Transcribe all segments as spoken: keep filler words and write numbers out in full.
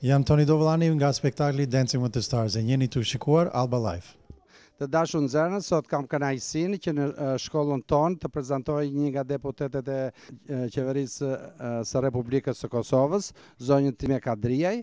Jam Toni Dovllani nga spektakli Dancing with the Stars e jeni të shikuar Alba Live. Të dashur nxënës, sot kam kënaqësinë që në uh, shkollën tonë të prezantoj një nga deputetet e uh, qeverisë uh, së Republikës së Kosovës, zonjën Time Kadriaj,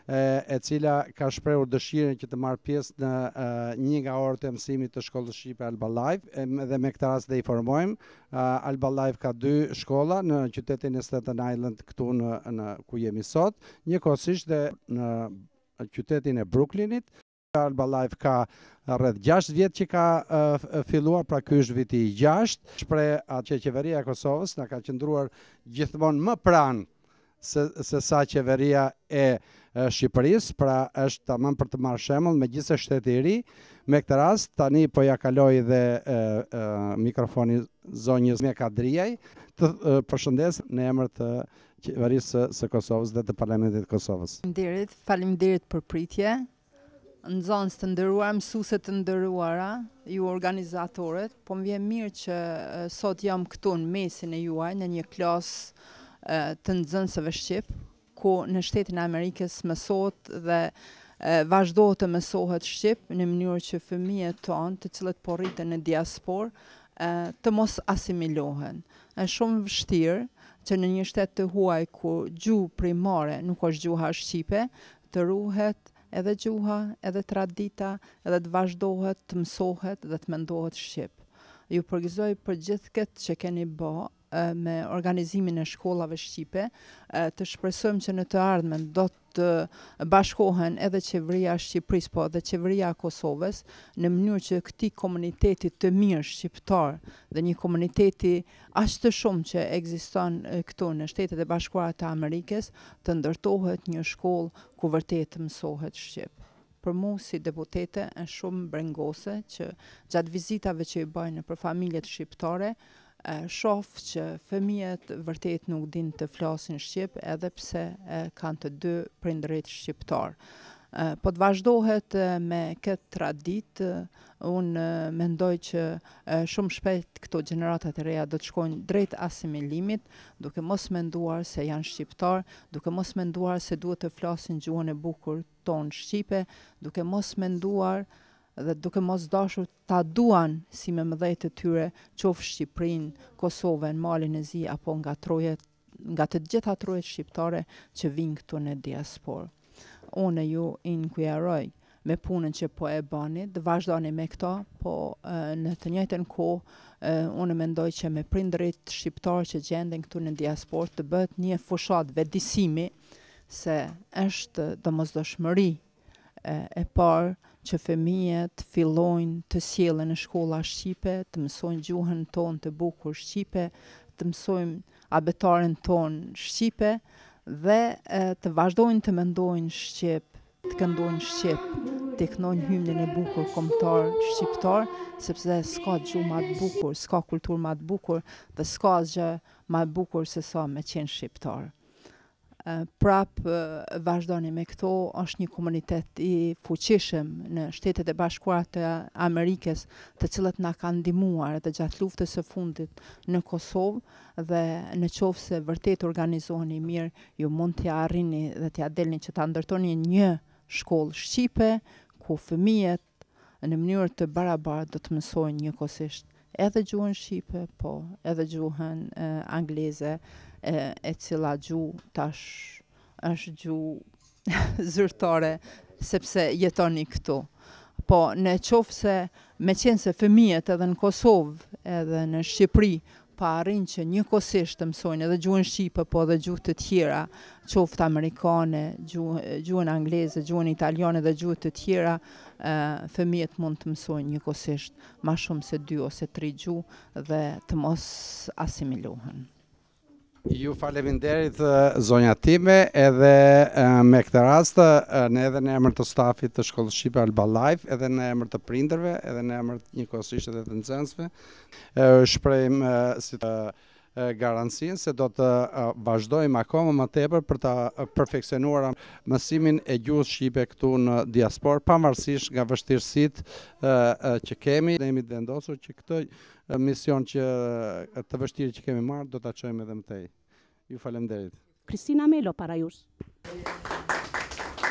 e cila ka shprehur dëshirën që të marrë pjesë në uh, një nga orët e mësimit të shkollës shqipe Alba Live, e, dhe me këtë rast dhe informojmë, uh, Alba Live ka dy shkolla në qytetin e Staten Island këtu në, në ku jemi sot, njëkohësisht dhe në qytetin e Brooklynit. Alba Live ka rreth gjashtë vjet që ka uh, filluar, pra ky është viti i gjashtë. Shpreh atë që qeveria e Kosovës na ka qëndruar gjithmonë më pranë se, se sa qeveria e uh, Shqipërisë, pra është tamam për të marrë shembull me gjithë shteti i ri. Me këtë rast tani po ja kaloj dhe uh, uh, mikrofonin zonjës Time Kadriaj të uh, përshëndes në emër të qeverisë së Kosovës dhe të Parlamentit të Kosovës. Faleminderit, faleminderit për pritje. Nxënës të nderuar, mësuese të nderuara, ju organizatorët, po më vjen mirë që uh, sot jam këtu në mesin e juaj në një klasë uh, të nxënësve shqip, ku në shtetin e Amerikës mësohet dhe uh, vazhdohet të mësohet shqip në mënyrë që fëmijët tonë, të cilët po rriten në diasporë, uh, të mos asimilohen. Është shumë vështirë që në një shtet të huaj ku gjuhë primare nuk është gjuha shqipe, të ruhet edhe gjuha, edhe tradita, edhe të vazhdohet, të mësohet dhe të mendohet shqip. Ju përgëzoj për gjithë këtë që keni bë me organizimin e shkollave shqipe, të shpresojmë që në të ardhmen do të bashkohen edhe qeveria e Shqipërisë, po edhe qeveria e Kosovës, në mënyrë që këtij komuniteti të mirë shqiptar dhe një komuniteti aq të shumë që ekziston këtu në Shtetet e Bashkuara të Amerikës, të ndërtohet një shkollë ku vërtet të mësohet shqip. Për mu si deputete është shumë brengose që gjatë vizitave që i bëjnë për familjet shqiptare, shoh që fëmijët vërtet nuk din të flasin shqip edhe pse kanë të dy prindërit shqiptar. Po të vazhdohet me këtë traditë, unë mendoj që shumë shpejt këto gjeneratat e reja do të shkojnë drejt asimilimit, duke mos menduar se janë shqiptar, duke mos menduar se duhet të flasin gjuhën e bukur tonë shqipe, duke mos menduar dhe duke mos dashur ta duan si me mëdhejt të tyre, qoftë Shqipërinë, Kosovën, Malin e Zi apo nga trojet, nga të gjitha trojet shqiptare që vinë këtu në diasporë. Unë ju inkujtoj me punën që po e bani, të vazhdoni me këto, po në të njëjtën kohë unë mendoj që me prindërit shqiptar që gjenden këtu në diasporë të bëhet një fushat vetëdijsimi se është domosdoshmëri e parë që fëmijët fillojnë të sjellen në shkolla shqipe, të mësojnë gjuhën tonë të bukur shqipe, të mësojnë abetaren tonë shqipe dhe e, të vazhdojnë të mendojnë shqip, të këndojnë shqip, të këndojnë hymnin e bukur kombëtar shqiptar, sepse s'ka gjuhë më të bukur, s'ka kulturë më të bukur dhe s'ka asgjë më e bukur se sa me qenë shqiptar. Prap vazhdoni me këto, është një komunitet i fuqishëm në Shtetet e Bashkuara të Amerikës, të cilët na kanë ndihmuar edhe gjatë luftës së fundit në Kosovë dhe në qoftë se vërtet organizoheni mirë, ju mund t'ja arrini dhe t'ja delni që ta ndërtoni një shkollë shqipe ku fëmijët në mënyrë të barabartë do të mësojnë njëkohësisht edhe gjuhën shqipe, po edhe gjuhën e, angleze, e, e cila gjuhë tash është gjuhë zyrtare sepse jetoni këtu. Po në qoftë se me qenë se fëmijët edhe në Kosovë edhe në Shqipëri pa arrin që njëkohësisht të mësojnë edhe gjuhën shqipe, po edhe gjuhë të tjera, qoftë amerikane, gjuhë, gjuhën angleze, gjuhën italiane dhe gjuhë të tjera, uh, fëmijët mund të mësojnë njëkohësisht ma shumë se dy ose tre gjuhë dhe të mos asimilohen. Ju faleminderit zonja Time, edhe me këtë rast, ne edhe në emër të stafit të Shkollës Shqipe Alba Live, edhe në emër të prindërve, edhe në emër njëkohësisht edhe të nxënësve, shprehim si të garancinë se do të vazhdojmë akoma më tepër për ta perfeksionuar mësimin e gjuhës shqipe këtu në diasporë, pavarësisht nga vështirësitë që kemi. Ne jemi të vendosur që këtë mision që të vështirë që kemi marrë do ta çojmë edhe më tej. Ju faleminderit. Cristina Melo para ju.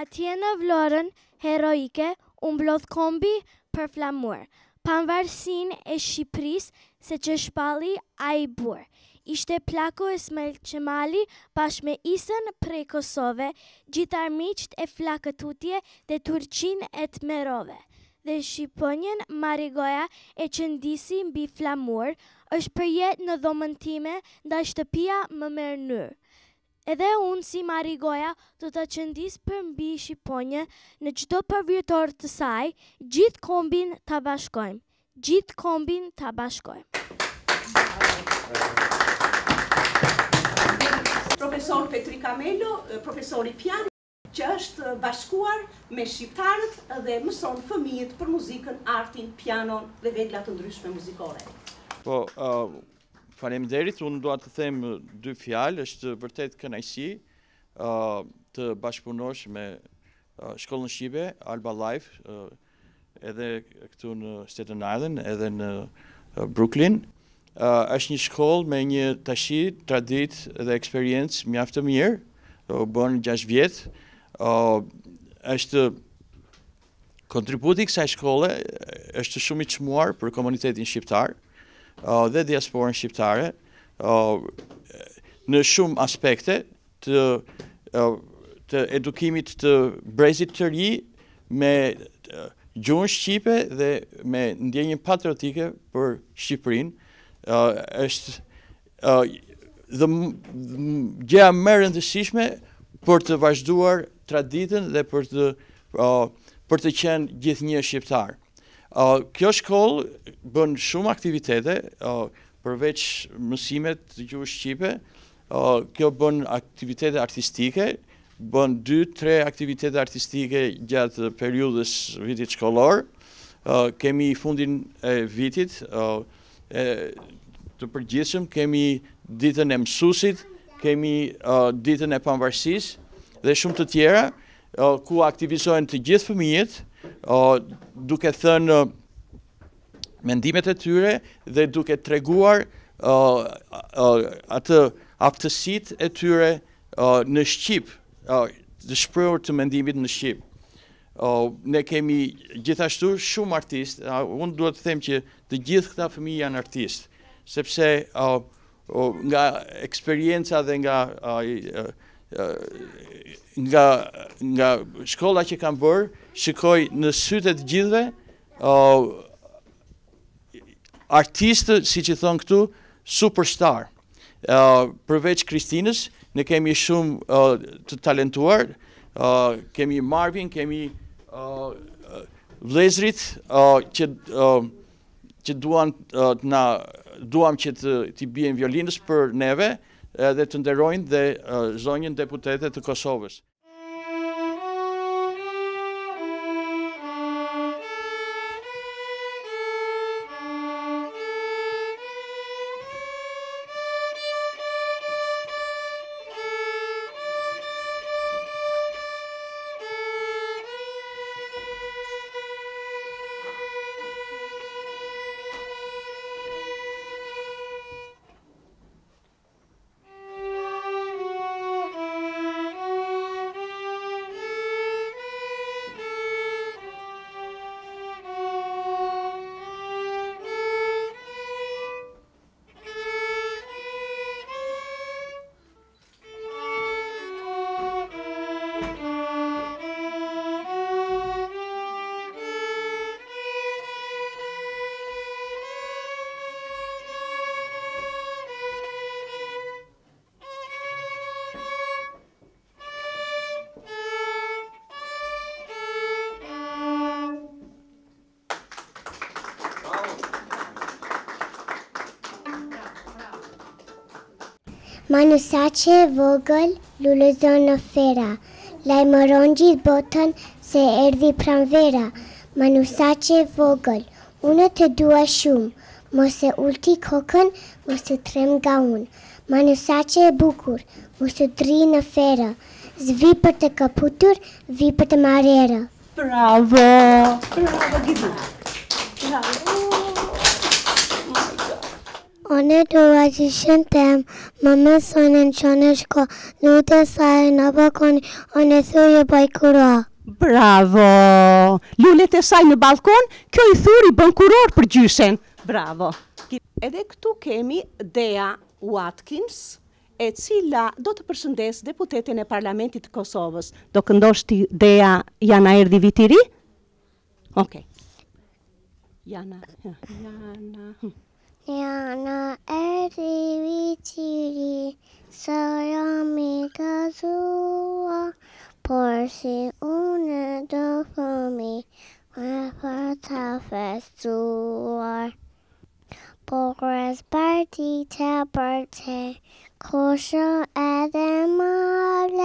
Atje në Vlorën heroike u mblodh kombi për flamur, pavarësinë e Shqipërisë se që shpalli ai burr. Ishte Plako Esmail Qemali bashkë me Isën prej Kosove, gjithë armiqt e Flakëtutje dhe Turqin e të Merove. Dhe shqiponjen Marigoja e qëndisi mbi flamur, është përjet në dhomën time nda shtëpia më mërnur. Edhe unë si Marigoja do të qëndis për mbi shqiponje në çdo përvjetor të saj, gjithë kombin të bashkojmë. Gjithë kombin të bashkojmë. Profesor Petri Kamelo, profesori piano, që është bashkuar me shqiptarët dhe mëson fëmijët për muzikën, artin, pianon dhe vegla të ndryshme muzikore. Po, uh, faleminderit, unë dua të them dy fjalë, është vërtet kënaqësi uh, të bashkëpunosh me uh, shkollën shqipe Alba Life, uh, edhe këtu në Staten Island, edhe në uh, Brooklyn. Uh, është një shkollë me një tashi, traditë dhe eksperiencë mjaft të mirë, u bën gjashtë vjet. Uh, është kontributi i kësaj shkolle është shumë i çmuar për komunitetin shqiptar uh, dhe diasporën shqiptare uh, në shumë aspekte të uh, të edukimit të brezit të ri me uh, gjuhën shqipe dhe me ndjenjën patriotike për Shqipërinë. Uh, është uh, dhe gjëja më e rëndësishme për të vazhduar traditën dhe për të uh, për të qenë gjithnjë shqiptar. Uh, kjo shkollë bën shumë aktivitete, uh, përveç mësimet të gjuhës shqipe, uh, kjo bën aktivitete artistike, bën dy tre aktivitete artistike gjatë periudhës vitit shkollor. Uh, kemi fundin e vitit, uh, e, të përgjithshëm, kemi ditën e mësuesit, kemi uh, ditën e pavarësisë dhe shumë të tjera, uh, ku aktivizohen të gjithë fëmijët, uh, duke thënë uh, mendimet e tyre dhe duke treguar uh, uh, atë aftësitë e tyre uh, në shqip, uh, të shprehur të mendimit në shqip. Uh, ne kemi gjithashtu shumë artistë, uh, unë duhet të them që të gjithë këta fëmijë janë artistë, sepse uh, uh, nga eksperienca dhe nga uh, uh, nga nga shkolla që kam bërë, shikoj në sytë të gjithëve uh, artistë, siç i thon këtu, superstar. Uh, përveç Kristinës, ne kemi shumë uh, të talentuar, uh, kemi Marvin, kemi uh, vlezrit uh, që uh, që duan uh, na duam që të t'i bien violinës për neve dhe të nderojnë dhe uh, zonjën deputete të Kosovës. Manusaqe e vogël lulëzon në fera, lajmëron gjithë botën se erdhi pranvera. Manusaqe e vogël, unë të dua shumë, mos e ulti kokën, mos e trem nga unë. Manusaqe e bukur, mos e dri në fera, zvi për të kaputur, vi për të marrera. Bravo! Bravo, Gidu! Bravo! Unë dua që shën tem, më mësonin që në shko, lutë saj në balkoni, unë thuje bajkura. Bravo! Lullet e saj në balkon, kjo i thuri bën kuror për gjyshen. Bravo! Edhe këtu kemi Dea Watkins, e cila do të përshëndes deputetin e Parlamentit të Kosovës. Do këndosh ti, Dea, Jana erdhi viti ri? Okej. Jana, Jana... Jana erdhi viti ri, sa jam i gazua, por si unë do fëmi, me për të festuar. Por kërës parti të për te, kosho edhe male,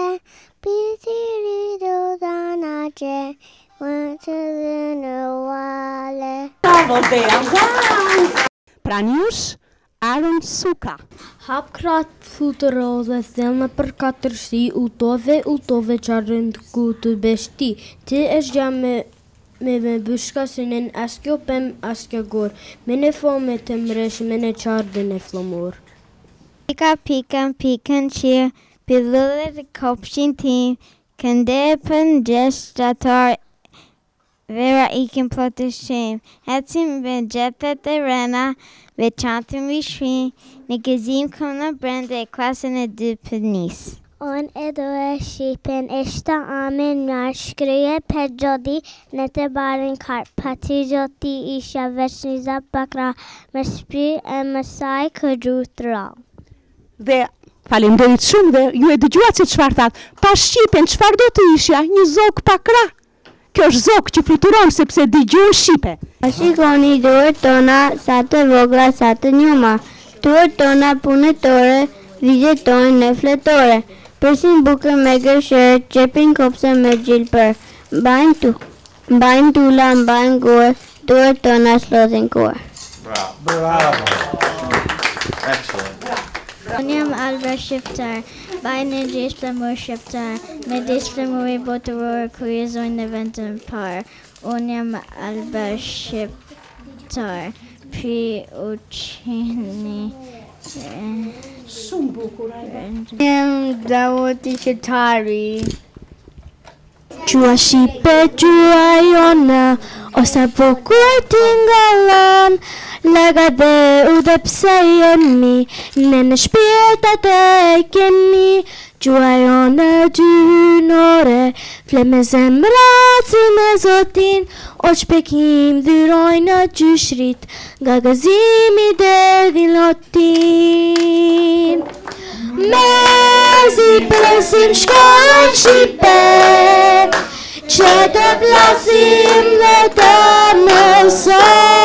pitiri do të naqe, më të dhe në wale. Bravo, Dea! Wow! Praniush, Aron Suka. Hap krat futë rodhe, thellë për katërsi, utove, utove qarën të kutë beshti. Ti është gja me, me, me bushka synen, askjo pem, askjo gor. Me në fome të mresh, me në qardën e flomor. Pika pikën, pikën qirë, pëllëllet e kopshin tim, këndepën gjesht qatar, vera ikin plotë shem, ecim me gjethet e rena, veçantëm i shrin, në gëzim këm në brende e klasën e dy për nis. On e do e shqipen, e shta amen njar, shkryje për gjodi, në të barin kar, pati gjoti isha veç një zap bakra, më shpri e mësaj këgju të ra. Dhe falenderit shumë dhe ju e dëgjuat se çfarë thatë, pa shqipen çfarë do të ishja, një zog pakra. Kjo është zog që fluturon sepse dëgjon shqipe. A shikoni duhet tona sa të vogla sa të njoma. Duhet tona punëtore, vigjetojnë në fletore. Përsin bukër me gërshërë, qepin kopse me gjilpër. Mbajnë tu, mbajnë tula, mbajnë gorë, duhet tona shlodhin korë. Bravo. Bravo. Excellent. Unë jam Alba Shqiptar, bajnë në gjesh flamur Shqiptar, me desh flamur i botëror, kryezojnë në vendën parë. Unë jam Alba Shqiptar, pri uqeni... Shumë bukur, Alba. Jam Dawoti Shqiptari. Qua Shqipe, qua jona, osa bukur t'ingalan, lega dhe u dhe pse jemi, ne në shpirtat e kemi, qua jona dynore, fle me zemrat si me zotin, o shpekim dhyrojnë në gjyshrit, nga gëzimi dhe lotin. Mezi presim shkollën Shqipe, që të flasim dhe të mësojmë,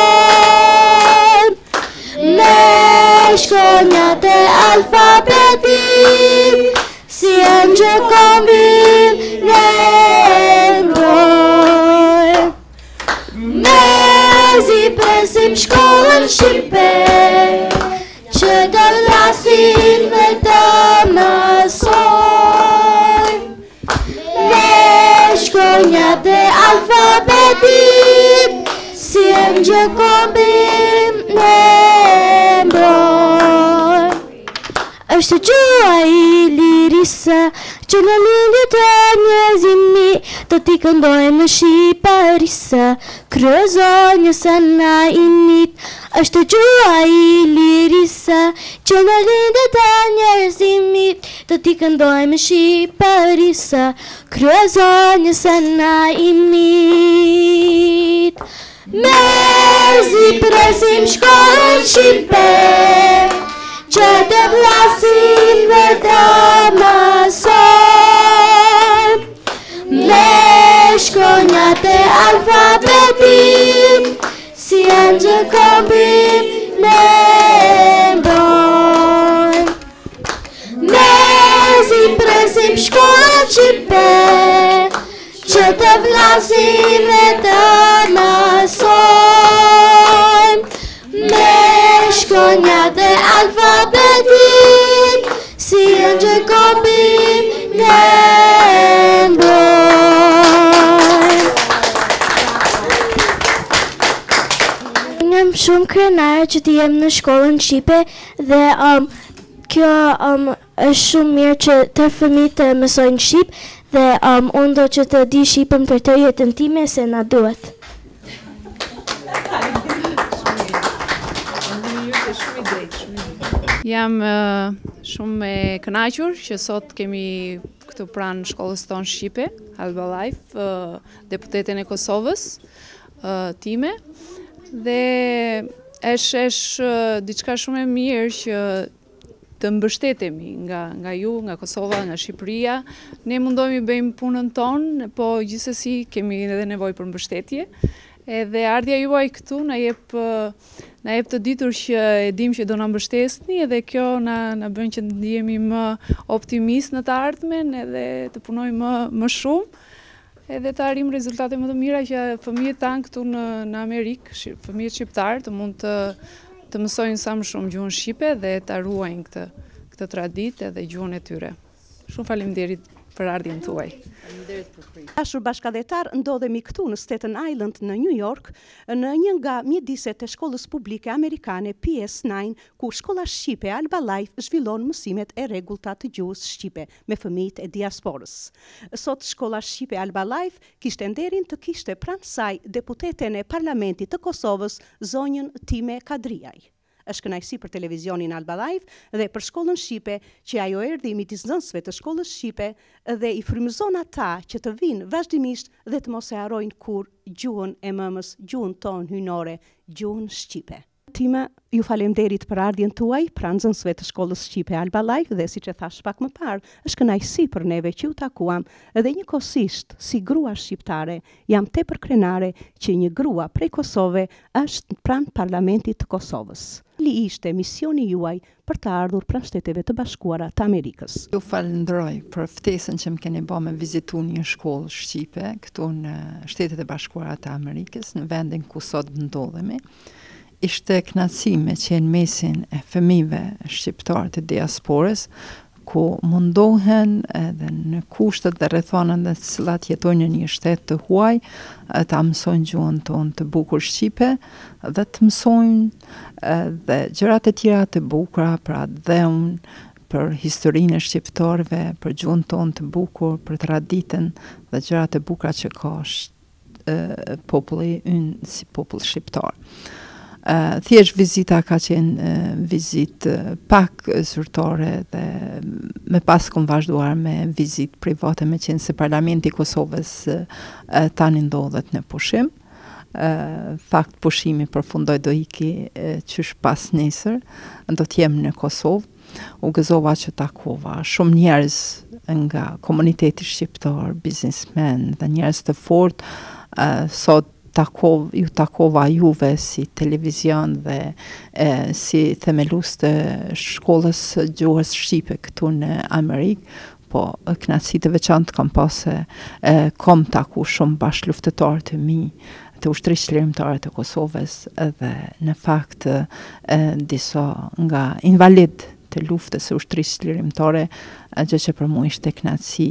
me shkronjat e alfabetit, si janë që kombim ne mbrojmë. Mezi presim shkollën Shqipe, që të flasim dhe të mësojmë, me shkronjat e alfabetit, si em gjë kombim ne mbrojmë. Është gjua i lirisë, që në lindjet e njerëzimi, do t'i këndojmë në Shqipërisë, kryezonjës e na imit. Është gjua i lirisë, që në lindjet e njerëzimit, do t'i këndojmë në Shqipërisë, kryezonjës e na imit. Mezi presim shkollën Shqipe, që të flasim dhe të mësojmë, me shkronjat e alfabetit, si janë që kombim ne mbrojmë. Mezi presim shkollën Shqipe, që të flasim dhe të mësojmë, me shkronjat e alfabetit, si janë që kombim ne mbrojmë. Jam shumë jam krenare që të jem në shkollën shqipe dhe um, kjo um, është shumë mirë që të fëmijët të mësojnë shqip dhe um, unë do që të di shqipën për të jetën time se na duhet. Jam uh, shumë e kënaqur që sot kemi këtu pranë shkollës tonë shqipe, Alba Life, uh, deputeten e Kosovës uh, time, dhe është është uh, diçka shumë e mirë që të mbështetemi nga, nga ju, nga Kosova, nga Shqipëria. Ne mundohemi bëjmë punën tonë, po gjithsesi kemi edhe nevojë për mbështetje. Edhe ardhja juaj këtu na jep na jep të ditur që e dim që do na mbështesni, edhe kjo na na bën që të ndihemi më optimist në të ardhmen, edhe të punojmë më më shumë, edhe të arrim rezultate më të mira që fëmijët tanë këtu në në Amerikë, fëmijët shqiptar të mund të të mësojnë sa më shumë gjuhën shqipe dhe të ruajnë këtë këtë traditë dhe gjuhën e tyre. Shumë faleminderit për ardhjen tuaj. Dashur bashkëdhetar, ndodhemi këtu në Staten Island në New York, në një nga mjediset e shkollës publike amerikane P S nine, ku shkolla shqipe Alba Life zhvillon mësimet e rregullta të gjuhës shqipe me fëmijët e diasporës. Sot shkolla shqipe Alba Life kishte nderin të kishte pranë saj deputeten e Parlamentit të Kosovës, zonjën Time Kadriaj. Është kënaqësi për televizionin Alba Life dhe për shkollën shqipe që ajo erdhi midis nxënësve të shkollës shqipe dhe i frymëzon ata që të vinë vazhdimisht dhe të mos e harrojnë kur gjuhën e mëmës, gjuhën tonë hyjnore, gjuhën shqipe. Time, ju falemderit për ardhjen tuaj, pra nxënësve të shkollës shqipe Alba Life, dhe siç e thash pak më parë, është kënaqësi për neve që u takuam dhe njëkohësisht si grua shqiptare jam tepër krenare që një grua prej Kosove është pranë Parlamentit të Kosovës. Li ishte misioni juaj për të ardhur pranë Shteteve të Bashkuara të Amerikës? Ju falenderoj për ftesën që më keni bërë me vizitu një shkollë shqipe këtu në Shtetet e Bashkuara të Amerikës, në vendin ku sot ndodhemi. Ishte kënaqësi me qenë mesin e fëmijëve shqiptar të diasporës, ku mundohen edhe në kushtet dhe rrethanat në të cilat jetojnë në një shtet të huaj, ta mësojnë gjuhën tonë të bukur shqipe dhe të mësojnë dhe gjërat e tjera të bukura, pra dhe unë për historinë e shqiptarëve, për gjuhën tonë të bukur, për traditën dhe gjërat e bukura që ka populli ynë si popull shqiptar. Uh, thjesht vizita ka qenë uh, vizit uh, pak zyrtare dhe me pas kom vazhduar me vizit private, me qenë se Parlamenti i Kosovës uh, uh, tani ndodhet në pushim. Uh, fakt pushimi përfundoi do iki uh, qysh pas nesër, do të jem në Kosovë. U gëzova që takova shumë njerëz nga komuniteti shqiptar, biznesmen dhe njerëz të fortë, uh, sot Takov, ju takova juve si televizion dhe e, si themelus të shkollës gjuhës shqipe këtu në Amerikë, po kënaqësi të veçantë kam pasë, kom taku shumë bashkëluftëtar të mi, të ushtrisë lirimtare të Kosovës dhe në fakt e, disa nga invalid të luftës së ushtrisë lirimtare, gjë që për mua ishte kënaqësi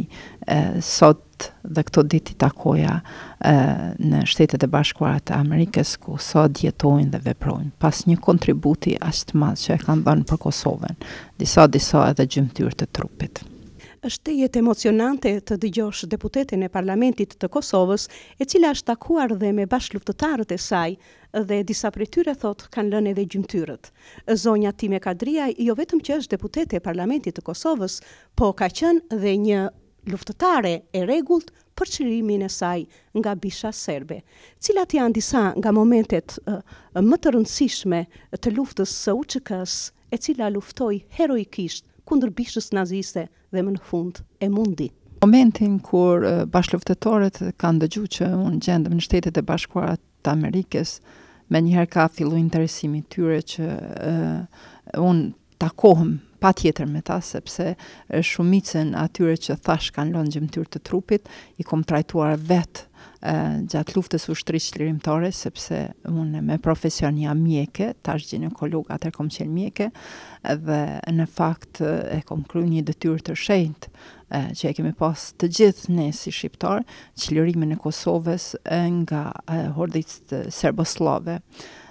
sot dhe këto ditë i takoja e, në Shtetet e Bashkuara të Amerikës, ku sot jetojnë dhe veprojnë, pas një kontributi aq të madh që e kanë dhënë për Kosovën, disa disa edhe gjymtyr të trupit. Është jetë emocionante të dëgjosh deputeten e Parlamentit të Kosovës, e cila është takuar dhe me bashkëluftëtarët e saj, dhe disa prej tyre thot kanë lënë edhe gjymtyrët. Zonja Time Kadriaj jo vetëm që është deputete e Parlamentit të Kosovës, po ka qenë dhe një luftëtare e rregullt për çlirimin e saj nga bisha serbe. Cilat janë disa nga momentet uh, më të rëndësishme të luftës së U Ç K-s, e cila luftoi heroikisht kundër bishës naziste dhe më në fund e mundi? Momentin kur uh, bashkëluftëtorët kanë dëgjuar që unë gjendem në Shtetet e Bashkuara të Amerikës, me njëherë ka fillu interesimi tyre që uh, unë takohem pa tjetër me ta, sepse shumicën atyre që thash kanë lënë gjymtyr të trupit, i kom trajtuar vetë uh, gjatë luftës ushtrisë lirimtare, sepse unë me profesion jam mjeke, tash ginekolog, atër kom qenë mjeke, dhe në fakt e kom kryer një detyrë të shenjtë uh, që e kemi pas të gjithë ne si shqiptar, çlirimin e Kosovës nga uh, hordicët serboslave.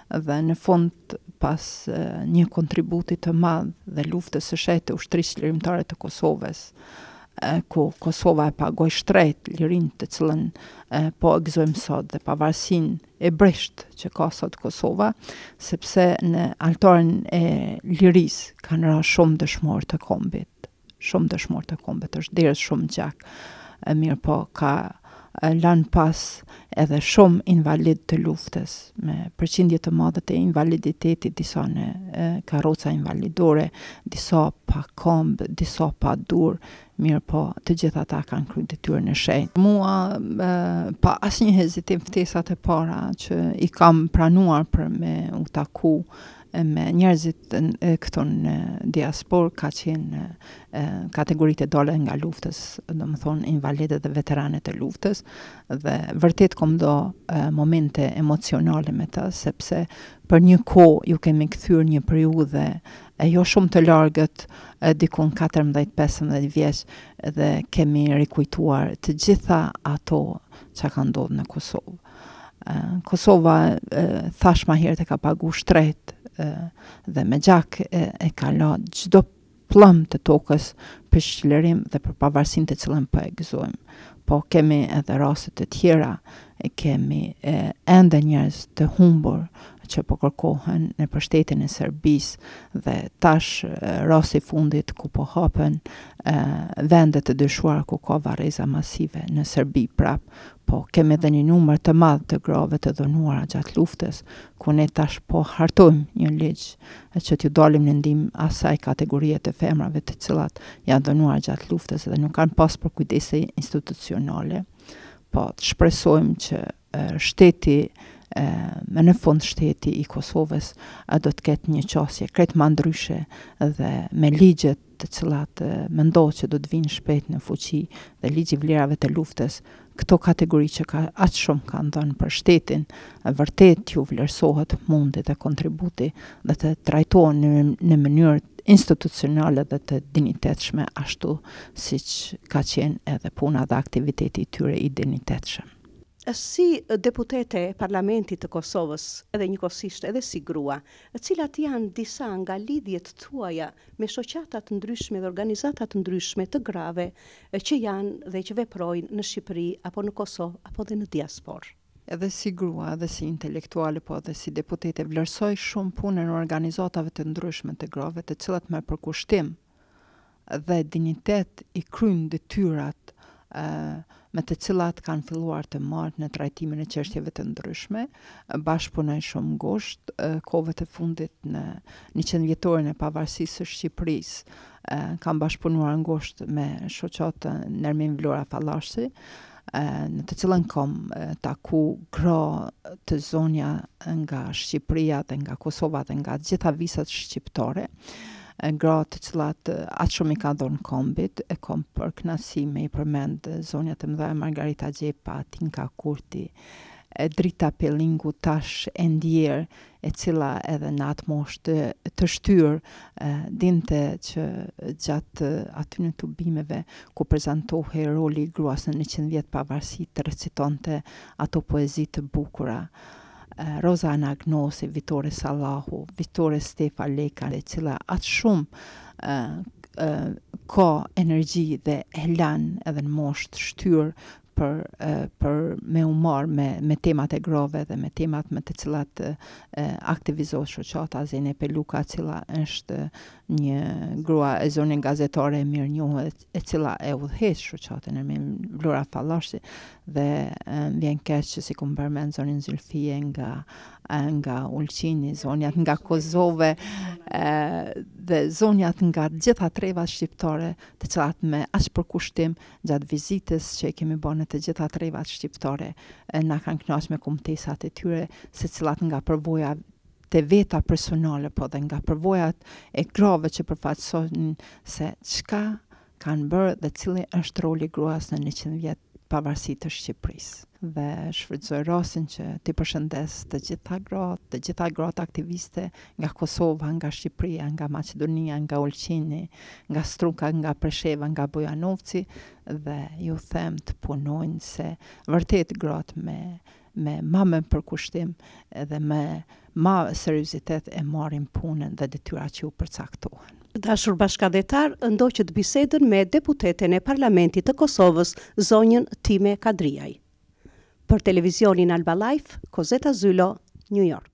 dhe në fund pas uh, një kontributi të madh dhe luftës së shtetë ushtrisë lirimtare të Kosovës, uh, ku Kosova e pagoi shtrejt lirinë të cilën uh, po e gëzojmë sot dhe pavarësinë e brisht që ka sot Kosova, sepse në altarin e lirisë kanë ra shumë dëshmorë të kombit, shumë dëshmorë të kombit, është derës shumë gjak, uh, mirë po ka lanë pas edhe shumë invalid të luftës, me përqindje të madhe të invaliditetit, disa në e, karroca invalidore, disa pa komb, disa pa dur, mirë po të gjitha ta kanë kryer detyrën e shenjtë. Mua e, pa asnjë hezitim ftesat e para që i kam pranuar për me u taku me njerëzit e, këto në diaspor ka qenë e, kategoritë e dole nga luftës, do më thonë invalidet dhe veteranet e luftës, dhe vërtet kom do e, momente emocionale me ta, sepse për një kohë ju kemi kthyer një periudhë e jo shumë të largët, e, dikun katërmbëdhjetë pesëmbëdhjetë vjeç, dhe kemi rikujtuar të gjitha ato që ka ndodhur në Kosovë. E, Kosova e, thash ma herët e ka pagu shtrejt, dhe me gjak e, e ka la çdo plëm të tokës për shqillerim dhe për pavarësinë të cilën po e gëzojmë. Po kemi edhe raste të tjera, e kemi e, ende njerëz të humbur që po kërkohen në pushtetin e Serbisë dhe tash rasti i fundit ku po hapen e, vende të dyshuar ku ka varreza masive në Serbi prap, po kemi edhe një numër të madh të grave të dhunuara gjatë luftës, ku ne tash po hartojmë një ligj që t'ju dalim në ndihmë asaj kategorie të femrave të cilat janë dhunuar gjatë luftës dhe nuk kanë pas për kujdese institucionale. Po të shpresojmë që e, shteti E, me në fund shteti i Kosovës e, do të ketë një qasje krejt ma ndryshe dhe me ligjet të cilat e, mendohet që do të vinë shpejt në fuqi dhe ligji vlerave të luftës, këto kategori që ka aq shumë kanë dhënë për shtetin, e, vërtet ju vlerësohet mundi dhe kontributi dhe të trajtohen në, në mënyrë institucionale dhe të dinitetshme, ashtu siç ka qenë edhe puna dhe aktiviteti i tyre i dinitetshëm. Si deputete parlamentit të Kosovës, edhe njëkohësisht edhe si grua, cilat janë disa nga lidhjet tuaja me shoqata të ndryshme dhe organizata të ndryshme të grave që janë dhe që veprojnë në Shqipëri apo në Kosovë apo dhe në diasporë? Edhe si grua, edhe si intelektuale, po edhe si deputete, vlerësoj shumë punën e organizatave të ndryshme të grave, të cilat me përkushtim dhe dignitet i kryjnë detyrat uh, me të cilat kanë filluar të marrë në trajtimin e çështjeve të ndryshme, bashkëpunojnë shumë ngushtë, kohëve të fundit në njëqind vjetorin e pavarësisë së Shqipërisë, kanë bashkëpunuar ngushtë me shoqatën Nermin Vlora Fallashi, në të cilën kam taku gra të zonja nga Shqipëria dhe nga Kosova dhe nga gjitha visat shqiptare, gra të cilat atë shumë i ka dhënë kombit, e kom për kënaqësi me i përmend zonja të mëdha Margarita Gjepa, Tinka Kurti, Drita Pellingu tash e ndjer, e cila edhe në atë moshë të, të shtyr dinte që gjatë aty në tubimeve ku prezantohej roli i gruas në njëqind vjet pavarësi të recitonte ato poezi të bukura. Roza Anagnosi, Vitore Sallahu, Vitore Stefa Leka, e cila atë shumë uh, uh, ka energji dhe elan edhe në moshë të shtyr për, uh, për me umar me, me temat e grave dhe me temat me të cilat uh, aktivizohet shoqata. Zene Peluka, cila është një grua e zonën gazetare e mirë njohur, e cila e udhëheq shoqatën e Vlora Fallashi, dhe um, vjen keq që si kum përmend zonin Zylfie nga nga Ulqini, zonjat nga Kozove, e, dhe zonjat nga gjitha trevat shqiptare, të cilat me aq përkushtim gjatë vizitës që e kemi bërë në të gjitha trevat shqiptare, e, na kanë kënaqur me kumtesat e tyre, se cilat nga përvoja të veta personale, po dhe nga përvojat e grave që përfaqësojnë se çka kanë bërë dhe cili është roli i gruas në njëqind vjet pavarësi të Shqipërisë. Dhe shfrytëzoj rastin që ti përshëndes të gjitha gratë, të gjitha gratë aktiviste nga Kosova, nga Shqipëria, nga Maqedonia, nga Ulqini, nga Struka, nga Presheva, nga Bujanovci, dhe ju them të punojnë se vërtet gratë me me ma me përkushtim edhe me ma seriozitet e marrin punën dhe detyrat që u përcaktohen. Dashur bashkëdhetar, ndoqët bisedën me deputeten e Parlamentit të Kosovës, zonjën Time Kadriaj. Për televizionin Alba Life, Kozeta Zylo, New York.